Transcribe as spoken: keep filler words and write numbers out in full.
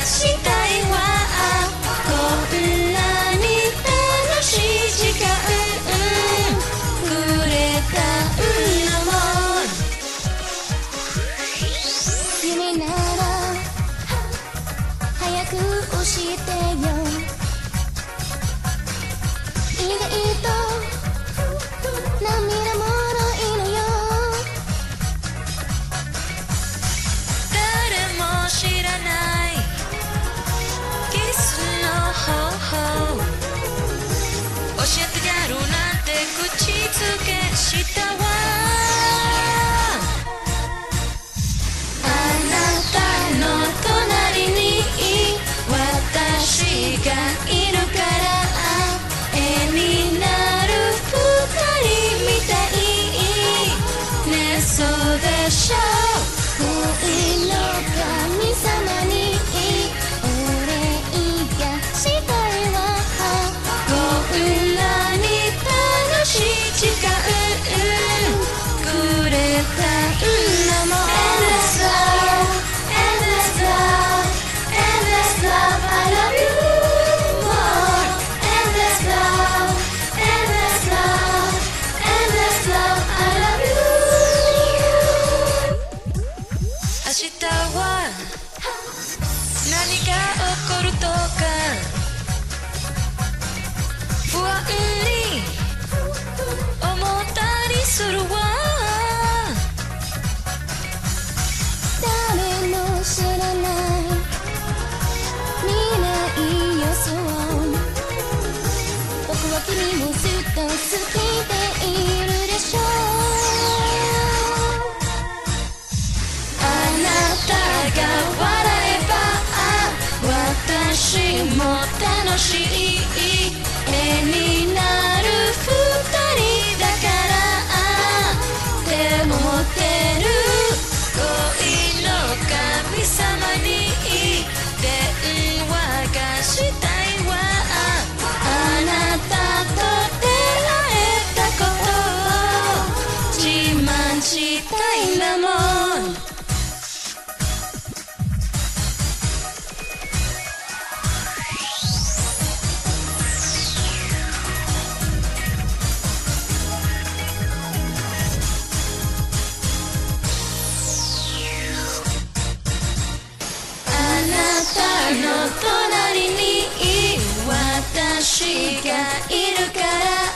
したいわこんなに楽しい時間くれたんだもん夢なら早く教えてよ意外と涙もろいのよ誰も知らないキスの方法教えてやるなんて口づけしたわあなたの隣に私がいるから絵になる二人みたいねそうでしょ恋の神様にお礼がしたいわこんなに楽しい時間くれたんだもん Endless love Endless love Endless love I love you more Endless love Endless love Endless love I love you 明日は何が起こるとか不安に思ったりするわ誰も知らない未来予想僕は君をずっと好きでいるでしょうあなたが笑えば私も楽しい絵になる二人だから手も持ってる恋の神様に電話がしたいわあなたと出会えたことを自慢したいんだもんあなたの隣に私がいるから